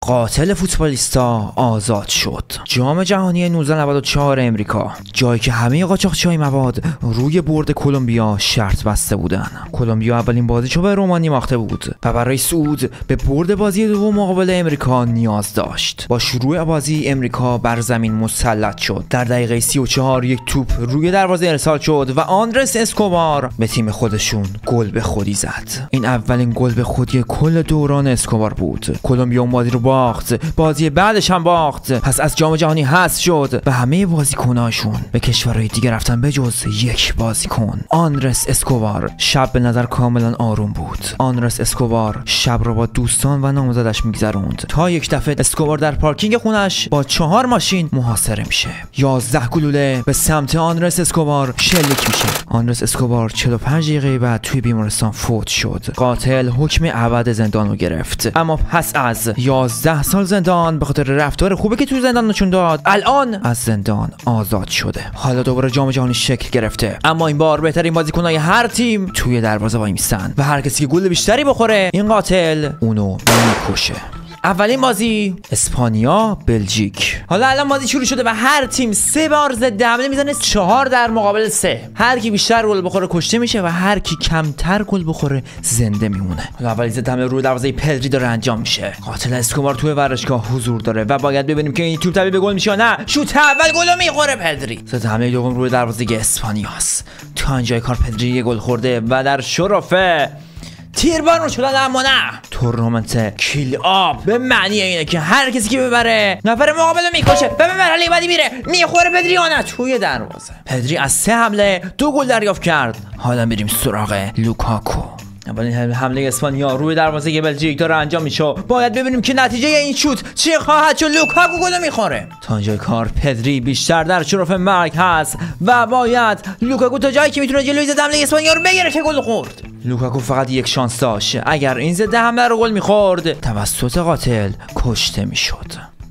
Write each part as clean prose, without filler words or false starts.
قاتل فوتبالیستا آزاد شد. جام جهانی 1994 امریکا، جایی که همه قاچاقچی‌های مواد روی برد کلمبیا شرط بسته بودن. کلمبیا اولین بازیشو به رومانی باخته بود و برای صعود به برد بازی دوم مقابل امریکا نیاز داشت. با شروع بازی امریکا بر زمین مسلط شد. در دقیقه 34 یک توپ روی دروازه ارسال شد و آندرس اسکوبار به تیم خودشون گل به خودی زد. این اولین گل به خودی کل دوران اسکوبار بود. کلمبیا اون بازی رو باخت، بازی بعدش هم باخت، پس از جام جهانی حذف شد و همه بازیکناشون به کشورهای دیگه رفتن به جز یک بازیکن، آندرس اسکوبار. شب به نظر کاملا آروم بود. آندرس اسکوبار شب رو با دوستان و نامزدش میگذروند تا یک دفعه اسکوبار در پارکینگ خونش با 4 ماشین محاصره میشه. 11 گلوله به سمت آندرس اسکوبار شلیک میشه. آندرس اسکوبار 45 دقیقه بعد توی بیمارستان فوت شد. قاتل حکم ابد زندان رو گرفت، اما پس از 11 سال زندان به خاطر رفتار خوبی که توی زندان نشون داد الان از زندان آزاد شده. حالا دوباره جام جهانی شکل گرفته، اما این بار بهترین بازیکن‌های هر تیم توی دروازه وای میستن و هر کسی که گل بیشتری بخوره این قاتل اونو میکشه. اولین بازی اسپانیا بلژیک. حالا الان بازی شروع شده و هر تیم 3 بار ضد حمله میزنه، 4 در مقابل 3. هر کی بیشتر گل بخوره کشته میشه و هر کی کمتر گل بخوره زنده میمونه. حالا اولین ضد حمله روی دروازه پدری داره انجام میشه. قاتل اسکوبار توی ورزشگاه حضور داره و باید ببینیم که این توپ تبدیل به گل میشه یا نه. شوت اول گل میخوره پدری. ضد حمله دوم روی دروازه اسپانیاست. تا اینجای کار پدری یه گل خورده و در شرفه تیربارون شدن، اما نه، تورنمنت کیل آب به معنی اینه که هر کسی که ببره نفر مقابل رو میکشه و به مرحله بعدی میره. میخوره پدری یا نه توی دروازه. پدری از 3 حمله 2 گل دریافت کرد. حالا میریم سراغ لوکاکو. اولین حمله اسپانیا روی دروازه بلژیک داره انجام میشه. باید ببینیم که نتیجه این شوت چی خواهد شد. لوکاکو گل میخوره. تا اینجای کار پدری بیشتر در شرف مرگ هست و باید لوکاکو تا جایی که میتونه جلوی ضد حمله اسپانیا رو بگیره که گل خورد. لوکاکو فقط یک شانس داشت. اگر این ضد حمله رو گل میخورد توسط قاتل کشته میشد.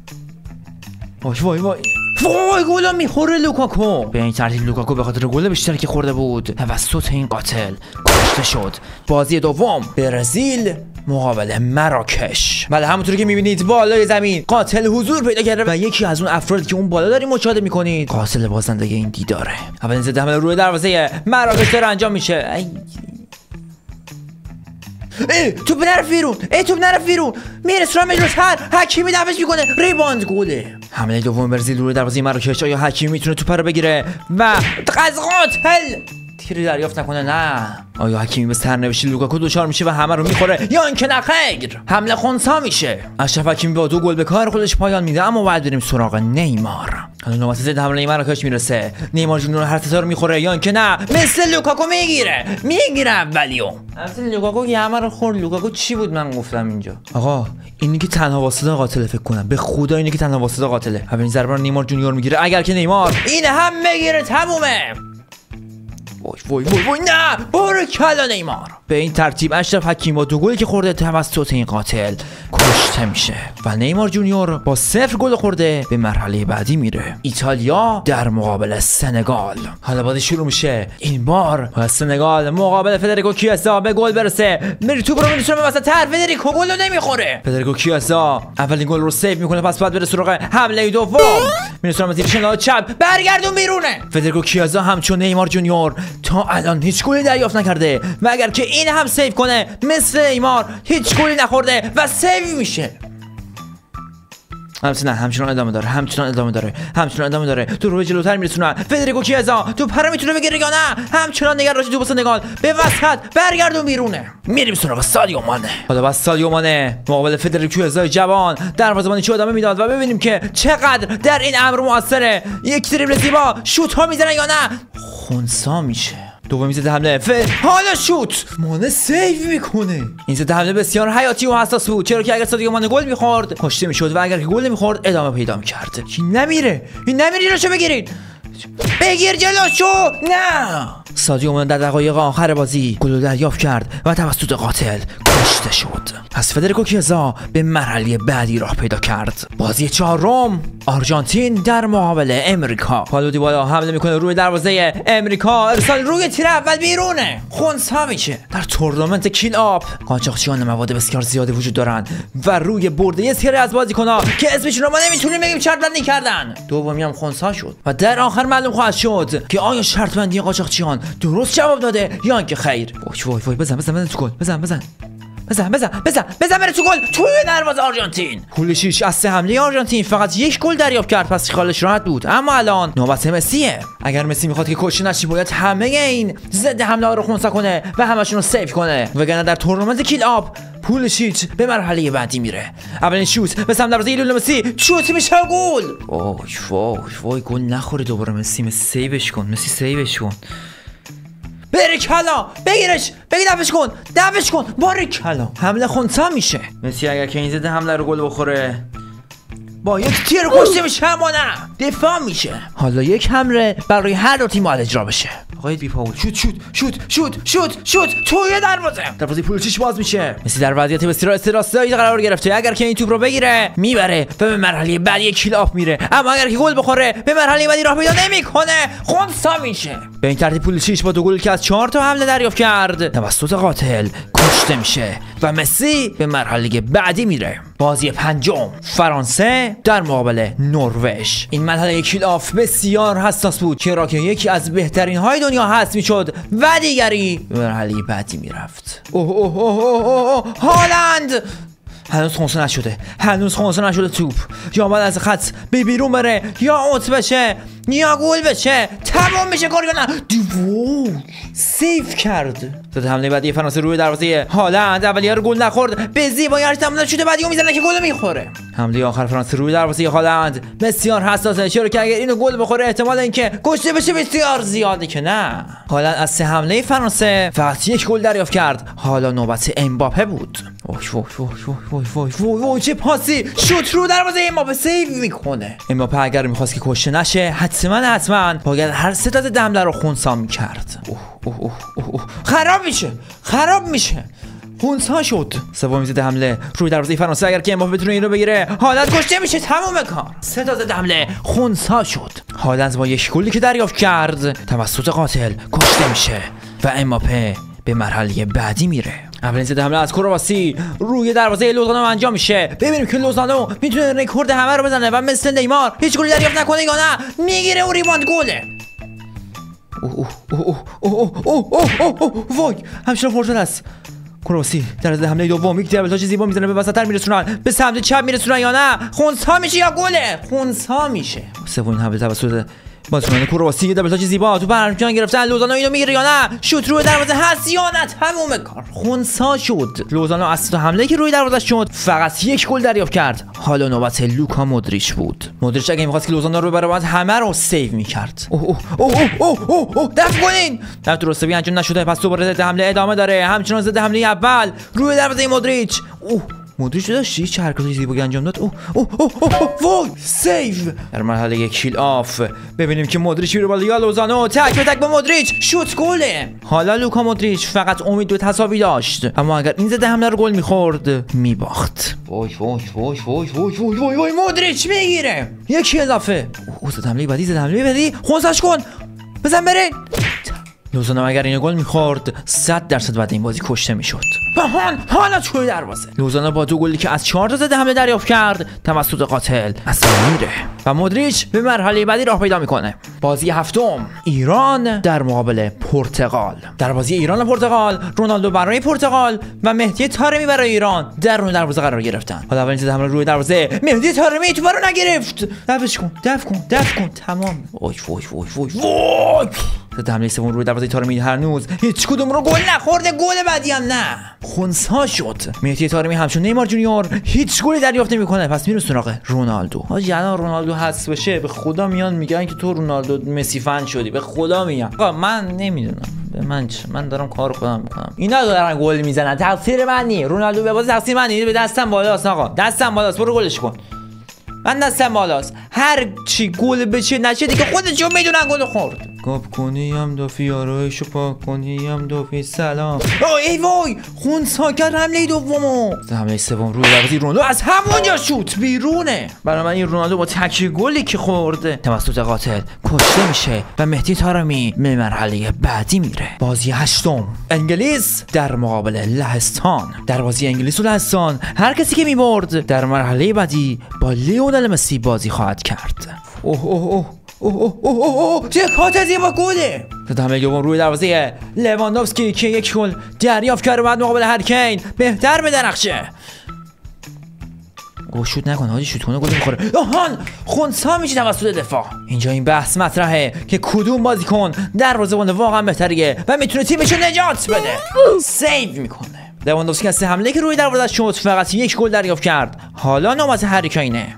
وای گل میخوره لوکاکو. به این ترتیب لوکاکو به خاطر گل بیشتری که خورده بود توسط این قاتل کشته شد. بازی دوم برزیل مقابل مراکش. بله همونطوری که میبینید بالای زمین قاتل حضور پیدا کرده و یکی از اون افرادی که اون بالا داریم مشاهده میکنید قاتل بازنده این دیداره. اولین ضد حمله روی دروازه مراکش داره انجام میشه. توپ نرفت بیرون. میرسه مجلس‌تر. حکیمی دفعش میکنه. ریباند گله. حمله دوم برزیل روی دروازه مراکش. آیا حکیمی میتونه توپ رو بگیره و از قاتل تیری دریافت نکنه؟ نه. آیا حکیمی به سرنوشت لوکاکو دچار میشه و همه رو میخوره یا اینکه نه خیر؟ حمله خنثی میشه. اشرف حکیمی با 2 گل به کار خودش پایان میده، اما باید بریم سراغ نیمار. حالا نوبت ضد حمله مراکش میرسه. نیمار جونیور هر ستا رو میخوره یا اینکه نه مثل لوکاکو میگیره اولیو. مثل لوکاکو که همه رو خورد. لوکاکو چی بود من گفتم اینجا؟ آقا اینی که تنها واسطه قاتله، فکر کنم به خدا اینی که تنها واسطه قاتله. اولین ضربه رو نیمار جونیور میگیره. اگر که نیمار این هم بگیره تمومه. وای نه، بارکلا نیمار. به این ترتیب اشرف حکیمی با 2 گلی که خورده توسط این قاتل کشته میشه و نیمار جونیور با 0 گل خورده به مرحله بعدی میره. ایتالیا در مقابل سنگال. حالا بازی شروع میشه. این بار سنگال مقابل فدریکو کیاسا به گل برسه. میره توپ رو میرسونه به وسط. فدریکو گل رو نمیخوره. فدریکو کیاسا اولین گل رو سیو میکنه، پس بعد بره سراغ حمله دوم. میرسونه به تیر شمال چپ، برگردون بیرونه. فدریکو کیاسا همچون نیمار جونیور تا الان هیچ گلی دریافت نکرده و اگر که این هم سیو کنه مثل نیمار هیچ گلی نخورده و سیو میشه. همچنان ادامه داره. تو رو جلوتر میرسونه. فدریکو کیاسا تو پر میتونه بگیره یا نه؟ همچنان نگران تو سنگال به وسط، برگردون بیرونه. میریم سراغ سادیو مانه. حالا با سادیو مانه مقابل فدریکو کیاسا جوان دروازه‌بانی چه ادامه میداد و ببینیم که چقدر در این امر موثره. یک دریبل زیبا، شوت ها میزنه یا نه؟ خنثی میشه. دومی ضد حمله حالا شوت. مانه سیو میکنه. این ضد حمله بسیار حیاتی و حساس بود، چرا که اگر سادیو مانه گل میخورد کشته میشد و اگر که گل نمیخورد ادامه پیدا میکرد. این نمیره جلوشو بگیر جلوشو. نه. سادیو مانه در دقایق آخر بازی گل دریافت کرد و توسط قاتل کشته شد. پس فدریکو کیزا به مرحله بعدی راه پیدا کرد. بازی چهارم، آرژانتین در مقابل امریکا. پالو دیبالا حمله میکنه روی دروازه امریکا، ارسال روی تیر اول بیرونه، خونسا میشه. در تورنمنت کیل آپ قاچاقچیان مواد بسیار زیادی وجود دارن و روی برده یه سری از بازیکن‌ها که اسمشون رو ما نمیتونیم بگیم شرط بندی کردن، دومی هم خونسا شد و در آخر معلوم خواهد شد که آیا شرط بندی قاچاقچیان درست جواب داده یا اینکه خیر. وای بزن تو گل، بزن بره تو گل، توی دروازه آرژانتین. پولیشیچ از 3 حمله آرژانتین فقط 1 گل دریافت کرد، پس خیالش راحت بود. اما الان نوبت مسیه. اگر مسی میخواد که کشته نشه باید همه این ضد حمله ها رو خونسا کنه و همشون رو سیو کنه، وگرنه در تورنمنت کیل آپ پولیشیچ به مرحله بعدی میره. اولین شوت به سمت دروازه لیونل مسی، شوت میشه گل. وای گل نخوره دوباره. مسی سیوش کن. بریکلا بگیرش، بگی دفعش کن باریکلا. حمله خونسا میشه. مسی اگر که این ضد حمله رو گل بخوره با یک تیر کشته میشه، اما نه دفاع میشه. حالا یک حمله برای هر دو تیم اجرا بشه. آقای بی پاول شوت توی دروازه پولیشیچ باز میشه. مسی در وضعیت بسیار استراسایی قرار گرفته. اگر که این توپ رو بگیره میبره و به مرحله بعدی کیل آپ میره، اما اگر که گل بخوره به مرحله بعدی راه پیدا نمیکنه، خونسا میشه. به این ترتیب پولیشیچ با 2 گلی که از 4 تا حمله دریافت کرد توسط قاتل کشته میشه و مسی به مرحله بعدی میره. بازی پنجم، فرانسه در مقابل نروژ. این مرحله کیل آپ بسیار حساس بود، چرا که یکی از بهترین های دنیا هست میشد و دیگری به مرحله بعدی میرفت. هالند هنوز خونسا نشده توپ، یا باید از خط به بیرون بره یا اوت بشه یا گل بشه، تمام میشه کار یا نه. سیف کرد. ضد حمله بعدی فرانسه روی دروازه هالند، اولیه رو گل نخورد، به زیبایی تمام شده، بعدی میزنه که گل میخوره. حمله آخر فرانسه روی دروازه هالند بسیار حساسه، چرا که اگر اینو گل بخوره احتمال اینکه کشته بشه بسیار زیاده که نه. هالند از 3 حمله فرانسه فقط 1 گل دریافت کرد. حالا نوبت امباپه بود. وای چه پاسی، شوت رو دروازه امباپه سیو میکنه. امباپه اگر میخواست که کشته نشه حتما باید هر 3 تا ضد حمله رو خونسا میکرد. خراب میشه. خونسا شد. سومین ضد حمله روی دروازه فرانسه، اگر که امباپه بتونه این رو بگیره هالند کشته میشه، تمام کار. 3 تا ضد حمله خونسا شد. هالند با 1 گلی که دریافت کرد توسط قاتل کشته میشه و امباپه به مرحله بعدی میره. اولین ضد حمله از کرواسی روی دروازه لوزانو انجام میشه. ببینیم که لوزانو میتونه رکورد همه رو بزنه و مثل نیمار هیچ گلی دریافت نکنه یا نه. میگیره و ریباند گله. وای همچنان فرصت است. کرواسی در ضد حمله دوم یک دبل تاچ زیبا میزنه، به وسط‌تر میرسونن، به سمت چپ میرسونن یا نه، خونسا میشه یا گله. خونسا میشه. سومین حمله توسط بازیکن کرواسی، دبل تاچ زیبا تو برمجان گرفتن، لوزانو اینو میگیره یا نه، شوت روی دروازه هست یا نه، تموم کار. خونسا شد. لوزانو از تو حمله که روی دروازه شد فقط 1 گل دریافت کرد. حالا نوبت لوکا مودریچ بود. مودریچ اگه می‌خواست که لوزانو رو ببره باید همه رو سیو می‌کرد. دفع کنین. دفع درسته انجام نشده، پس دوباره ضد حمله ادامه داره. همچنان ضد حمله اول روی دروازه مودریچ. مودریچ داشت هیچ حرکتی زیبایی انجام داد. وای سیو. در مرحله کیل آف ببینیم که مودریچ میره بالا یا لوزانو تک به تک با مودریچ شوت گله. حالا لوکا مودریچ فقط امید به تساوی داشت، اما اگر این ضد حمله رو گل میخورد میباخت. وای مودریچ میگیره 1 اضافه. ضد حمله بعدی خونساش کن، بزن بره. لوزانو اگر این گل میخورد 100% بعد این بازی کشته میشد. حالا توی دروازه لوزانو با 2 گلی که از 4 تا ضد حمله دریافت کرد توسط قاتل اصلا میره و مودریچ به مرحله بعدی راه پیدا میکنه. بازی هفتم، ایران در مقابل پرتغال. در بازی ایران و پرتغال رونالدو برای پرتغال و مهدی طارمی برای ایران در روی دروازه قرار گرفتن. حالا اولین ضد حمله روی دروازه، مهدی طارمی توپ رو نگرفت. دفع کن تمام. وای ضد حمله سوم روی دروازه طارمی هنوز هیچ کدوم رو گل نخورده، گل بعدی هم نه. خونسا شد. مهدی طارمی همچون نیمار جونیور هیچ گلی دریافت نمیکنه، پس میره سراغ رونالدو. حاجی الان رونالدو حذف بشه به خدا میان میگن که تو رونالدو مسی فن شدی، به خدا میگم. آقا من نمیدونم، به من چه، من دارم کار خودم میکنم. اینا دارن گل میزنن، تقصیر من نیست. رونالدو به بازی تقصیر من نیست، به دستم بالاست آقا، دستم بالاست، برو گلش کن. من دستم بالاست، هر چی گل بشه نشه دیگه خودشون میدونن گل خورد. گاب کنی هم دافی آرایشو پاک کنی هم دافی سلام. ای وای خونسا کرد حمله دومو. حمله سوم روی دروازه رونالدو از همونجا شوت بیرونه. برای من این رونالدو با تک گلی که خورده توسط قاتل کشته میشه و مهدی طارمی به مرحله بعدی میره. بازی هشتم انگلیس در مقابل لهستان. در بازی انگلیس و لهستان هر کسی که میبرد در مرحله بعدی با لیونل مسی بازی خواهد کرد. چه کات زیبا گله. حمله دوم روی دروازه لواندوفسکی که یک گل دریافت کرده بعد مقابل هری کین بهتر بدرخشه. شوت نکنه حاجی، شوت کنه گل میخوره. آهان خونسا میشه توسط دفاع. اینجا این بحث مطرحه که کدوم بازیکن دروازه‌بان واقعا بهتریه و میتونه تیمشو نجات بده. سیو میکنه. لواندوفسکی از همله که روی دروازه شد فقط یک گل دریافت کرد. حالا نوبت هری کینه.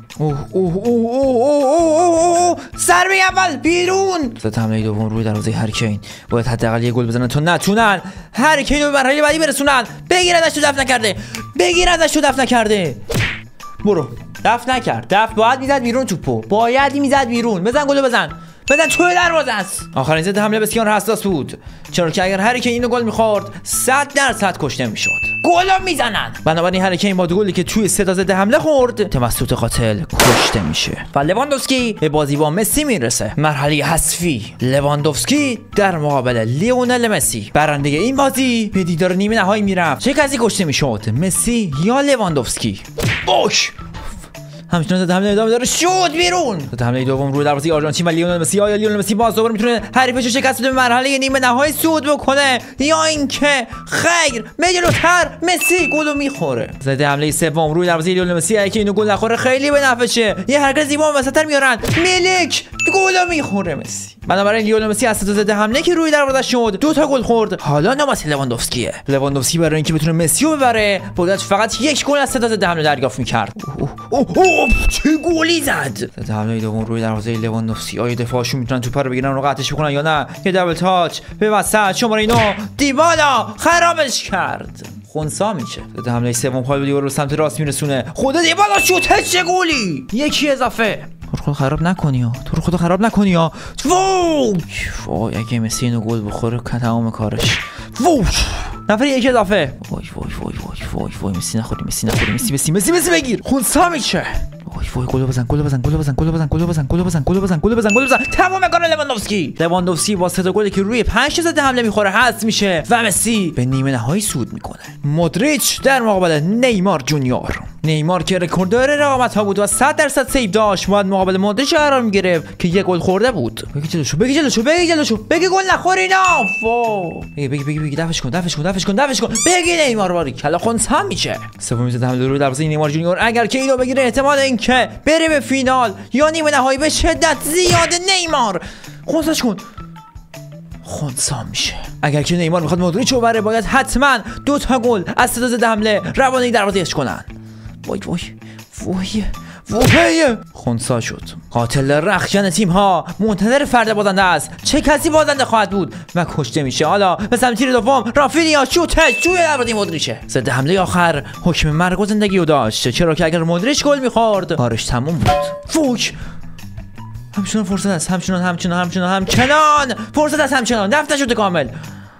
ضربه اول بیرون. حمله دوم روی دروازه هری کین. باید حداقل یه گل بزنن تا نتونن هری کین رو به مرحله بعدی برسونن. بگیر ازش تو دفع نکرده. بگیر ازش تو دفع نکرده. برو. دفع نکرد. دفع باید میزد بیرون توپو. باید میزد بیرون. بزن گل بزن. بزن توی دروازه است. آخرین ضد حمله بسیار حساس بود، چرا که اگر هری کین اینو گل می‌خورد 100% کشته میشد. گل میزنن. بنابراین هری کین با دو گلی که توی سه تا ضد حمله خورد توسط قاتل کشته میشه و لواندوفسکی به بازی با مسی میرسه. مرحله حذفی لواندوفسکی در مقابل لیونل مسی. برنده این بازی به دیدار نیمه نهایی میرفت. چه کسی کشته میشد؟ مسی یا لواندوفسکی؟ اوش همچنان ضد حمله ادامه داره. شوت بیرون. ضد حمله دوم روی دروازه آرژانتین و لیونل مسی. آیا لیونل مسی باز دوباره میتونه حریفش رو شکست بده به مرحله نیمه نهایی صعود بکنه یا اینکه خیر جلوتر مسی گلو میخوره؟ ضد حمله سوم روی دروازه لیونل مسی. اگه اینو گل نخوره خیلی به نفعشه. یه حرکت زیبا وسط‌تر میارن. ملک گلو میخوره مسی. بنابراین لیونل مسی از تا ضد حمله که روی دروازه شد 2 تا گل خورد. حالا نوبت لواندوفسکیه. لواندوفسکی برای اینکه بتونه مسی رو ببره باید فقط یک گل از 3 تا ضد حمله دریافت می‌کرد. چه گلی زد. ضد حمله دوم روی دروازه لواندوفسکی. آیا دفاعشون میتونن توپ رو بگیرن و قطعش بکنن یا نه؟ یه دبل تاچ به وسط شماره 9 دیبالا خرابش کرد. خونسا میشه. ضد حمله سوم پای دیوار رو سمت راست میرسونه. خود دیبالا شوت. چه گلی. یکی اضافه. تو رو خدا خراب نکنی ها. تو رو خدا خراب نکنی ها. وای اگه مسی اینو گل بخوره که تمام کارش. نفر یک اضافه. وای مسی نخوری. مسی بگیر. خونسا میشه. وای گل بزن. تمام کار لواندوفسکی با 3 تا گلی که روی 5 تا ضد حمله میخوره حذف میشه و مسی به نیمه نهایی صعود میکنه. مودریچ در مقابل نیمار جونیور. نیمار که رکورددار رقابت ها بود و 100% سیو داشت باید مقابل مودریچ قرار میگرفت که 1 گل خورده بود. بگی جلوشو بگی گل نخوری. نه بگی دفعش کن. بگی نیمار باری کلا خونسا میشه. سومین ضد حمله روی دروازه نیمار جونیور. اگر که اینو بگیره احتمال اینکه بره به فینال یا نیمه نهایی به شدت زیاده. نیمار خونساش کن. خونسا میشه. اگر که نیمار میخواد مودریچ رو ببره باید حتما 2 تا گل از 3 تا ضد حمله روانه دروازه‌اش کنن. وای خونسا شد. قاتل رخشن تیم ها منتظر فرد بازنده است. چه کسی بازنده خواهد بود و کشته میشه. حالا به سمت تیر دوم رافینیا شوتش توی دروازه مودریچه. ضد حمله آخر حکم مرگ و زندگی رو داشت، چرا که اگر مودریچ گل میخورد کارش تموم بود. فوک همچنان فرصت است. همچنان فرصت است. همچنان دفع نشده کامل.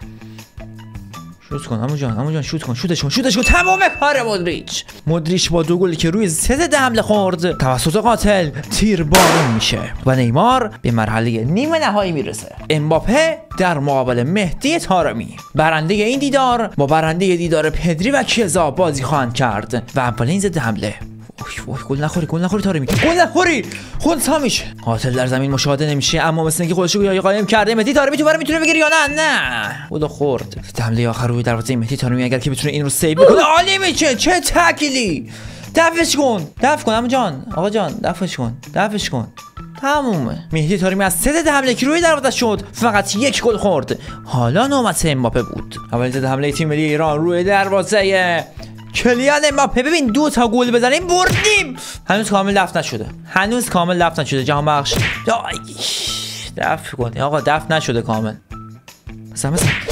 شوت کن عمو جان شوتش کن. تمام کار مودریچ با 2 گلی که روی 3 ضد حمله خورد توسط قاتل تیربارون میشه و نیمار به مرحله نیمه نهایی میرسه. امباپه در مقابل مهدی طارمی. برنده این دیدار با برنده دیدار پدری و کیزا بازی خواهند کرد و اولین ضد حمله. گل نخوری طارمی. گل نخوری. خونسا میشه. قاتل در زمین مشاهده نمیشه اما مثل اینکه خودش رو قایم کرده. مهدی طارمی تو برای میتونه بگیره یا نه گل خورد. حمله آخر روی دروازه مهدی طارمی اگر که بتونه این رو سیو کنه عالی میشه. چه تکلی. دفعش کن عمو جان. آقا جان دفعش کن. تمومه. مهدی طارمی از 3 ضد حمله که روی دروازه شد فقط 1 گل خورد. حالا نوبت امباپه بود. اول ضد حمله تیم ملی ایران روی دروازه کلیان امباپه. ببین 2 تا گل بزنیم بردیم. هنوز کامل دفع نشده. جهان بخش دفع کن آقا. دفع نشده کامل. مثلا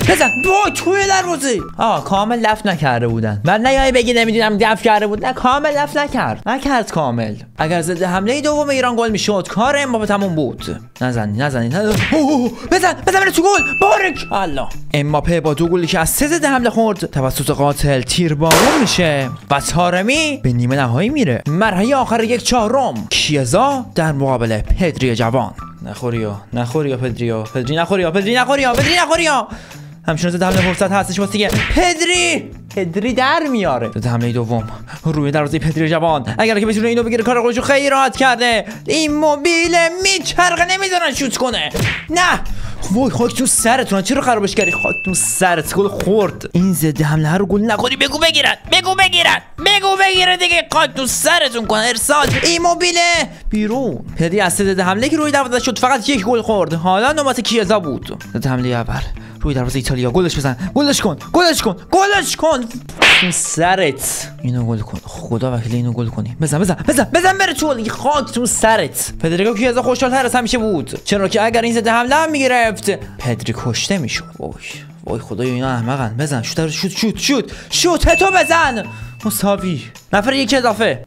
بزن وای توی دروازه. کامل لفت نکرده بودن. بعد نیای بگی نمیدونم دفع کرده بود. نه کامل لفت نکرد کامل. اگر ضد حمله دوم ایران گل میشد کار امباپه تموم بود. نزنید بزن بره تو گل. بارک الله. امباپه با 2 گلی که از 3 ضد حمله خورد توسط قاتل تیربارون میشه و طارمی به نیمه نهایی میره. مرحله آخر 1/4 کیزا در مقابل پدری جوان. نخوری یا پدری نخوری. همچنان ضد حمله فرصت هستش واسه دیگه پدری در میاره. ضد حمله دوم روی دروازه پدری جوان. اگر که بتونه اینو بگیره کار خودشو خیلی راحت کرده. این موبیل میچرخه نمیذارن شوت کنه. نه وای خاک تو سرتون. چرا خرابش کردی؟ خاک تو سرت گل خورد. این ضد حمله رو گل نخوری. بگو بگیرن دیگه. خاک تو سرتون کنه. ارسال این موبیل بیرون. پدری از ضد حمله که روی دروازه شد فقط 1 گل خورد. حالا نوبت کیزا بود. ضد حمله اول روی دروازه ایتالیا. گلش بزن. گلش کن تو سرت. اینو گل کن. خدا وکیل اینو گل کنی. بزن بره تو. خاک تو سرت. پدریگو کیزا خوشحال‌تر از همیشه بود چرا که اگر این ضد حمله هم میگرفت پدری کشته میشد. وای خدایا اینا احمقن. بزن شوت تو بزن. مساوی. نفر 1 اضافه.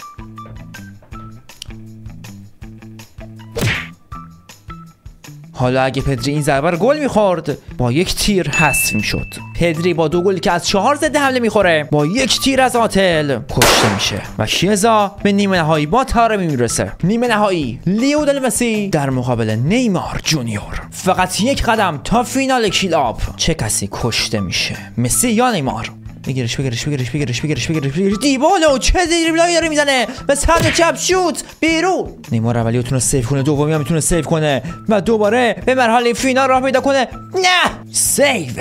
حالا اگه پدری این ضربه رو گل میخورد با 1 تیر حذف میشد. پدری با 2 گلی که از 4 ضد حمله میخوره با 1 تیر از قاتل کشته میشه و کیزا به نیمه نهایی با طارمی میرسه. نیمه نهایی لیونل مسی در مقابل نیمار جونیور. فقط 1 قدم تا فینال کلاب. چه کسی کشته میشه؟ مسی یا نیمار؟ بگیرش دیبالو چه دریبلایی داره میزنه به سمت چپ شوت بیرون. نیمار اولی تونه سیو کنه دومی هم میتونه سیو کنه و دوباره به مرحله فینال راه پیدا کنه. نه سیو.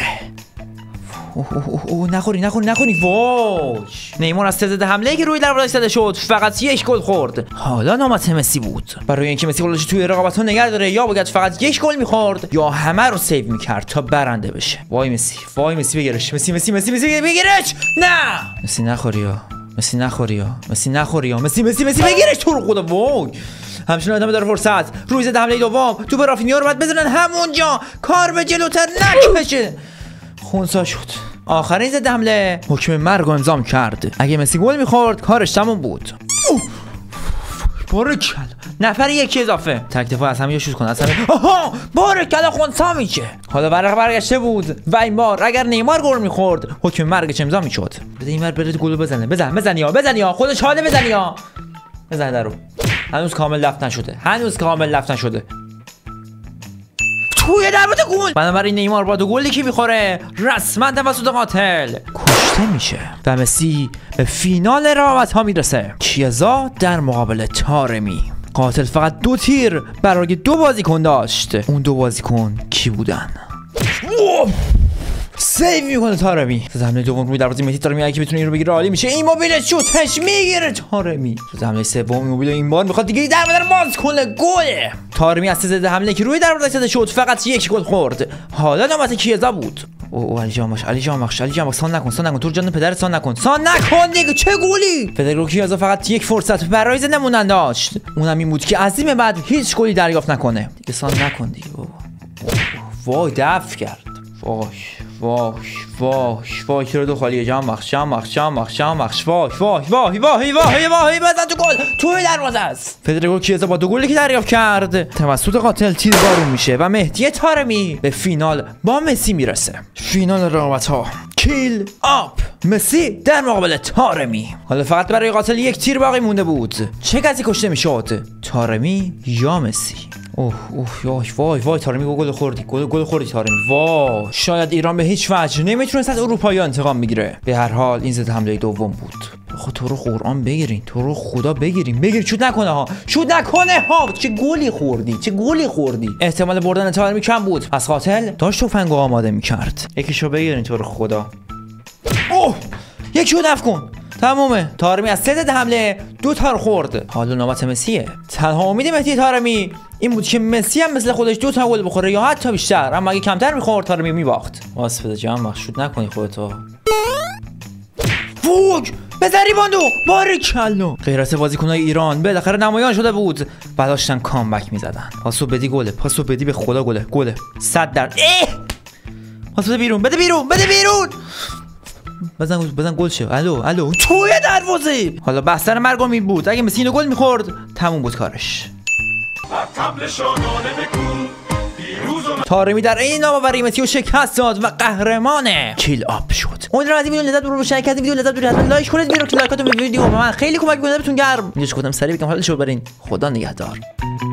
نخوری وای. نیمار از ضد حمله که روی دروازه زده شد فقط 1 گل خورد. حالا نوبت مسی بود. برای اینکه مسی گلش توی رقابت‌ها نگه داره یا باید فقط 1 گل می‌خورد یا همه رو سیو می‌کرد تا برنده بشه. وای مسی بگیرش. مسی بگیرش. نه مسی نخوری. مسی بگیرش تو رو خدا. وای همچنان ادامه داره فرصت. روی ضد حمله دوم توپ رافینیا رو بعد بزنن همونجا. کار به جلوتر نکشه. خونسا شد. آخرین ضد حمله حکم مرگ رو امضا کرد. اگه مسی گل میخورد کارش تموم بود. بارکل. نفر 1 اضافه. تک دفاع از همه شوت کنه. بارکل خونسا میشه. حالا برگشته بود و این بار اگر نیمار گل میخورد حکم مرگش امضا میشد. بده اینور بره گل بزنه. بزن یا خودش حاله. بزن درو. هنوز کامل لفت نشده. توی دروازه گل. بنابراین نیمار با 2 گلی که میخوره رسما توسط قاتل کشته میشه و مسی به فینال رقابت‌ها میرسه. کیزا در مقابل طارمی. قاتل فقط 2 تیر برای 2 بازیکن داشت. اون 2 بازیکن کی بودن؟ سیو میکنه طارمی. حمله دوم روی دروازه مسی. طارمی اگه بتونه اینو بگیره عالی میشه. این موبیل شوتش میگیره طارمی. حمله سوم موبیل این بار میخواد دیگه دروازه رو باز کنه. گل. طارمی از ضد حمله که روی دروازه زده شد فقط 1 گل خورد. حالا نوبت کیزا بود. علی جان سان نکن. تو جان پدرت سان نکن دیگه. چه گلی. فدریکو کیزا فقط 1 فرصت برای زنده موندن داشت. اونم این بود که از این بعد هیچ گلی دریافت نکنه. دیگه سان نکن دیگه. وای دفع کرد. وای چرا 2 خالیه. جام بخش وای بزن تو گل. توی دروازه است. فدریکو کیزا با 2 گلی که دریافت کرد توسط قاتل تیربارون میشه و مهدی طارمی به فینال با مسی میرسه. فینال رقابت‌ها کیل آپ. مسی در مقابل طارمی. حالا فقط برای قاتل 1 تیر باقی مونده بود. چه کسی کشته میشد؟ طارمی یا مسی؟ وای طارمی گل خوردی طارمی. وای شاید ایران به هیچ وجه نمیتونست از اروپایی انتقام بگیره. به هر حال این ضد حمله دوم بود. خب تو رو قرآن بگیرین. تو رو خدا بگیرین. شوت نکنه ها. چه گلی خوردی. احتمال بردن طارمی کم بود. از قاتل داشت تفنگو آماده میکرد. یکیشو بگیرین تو رو خدا. یکیو دفع کن. تمومه. طارمی از 3 ضد حمله 2 تا خورد. حالا نوبت مسیه. تنها امید مهدی طارمی این بود که مسی هم مثل خودش 2 تا گل بخوره یا حتی بیشتر. اما اگه کمتر میخورد طارمی میباخت. واسه جان مخشوت نکنی خودتو. فوق بزنی باندو. بارکالله. غیرت بازیکنای ایران بالاخره نمایان شده بود و داشتن کامبک میزدن. پاسو بدی گله. به خدا گله. 100 درصد. بده بیرون بده بیرون بده بیرون. بزن گل شه. الو توی دروازه. حالا بستر مرگ امید بود، اگه مسین گل میخورد تموم بود کارش. تارمی در این نامآوری مسی و شکست داد و قهرمانه کیل آپ شد. امیدوارم از این ویدیو لذت ببرید. شرکت ویدیو لذت ببرید. حتما لایک کنید ویدیو رو که لایکاتون به ویدیو من خیلی کمک می‌کنه. بهتون گرم. اینجاش گفتم سریع بگم حالش رو برین. خدا نگهدار.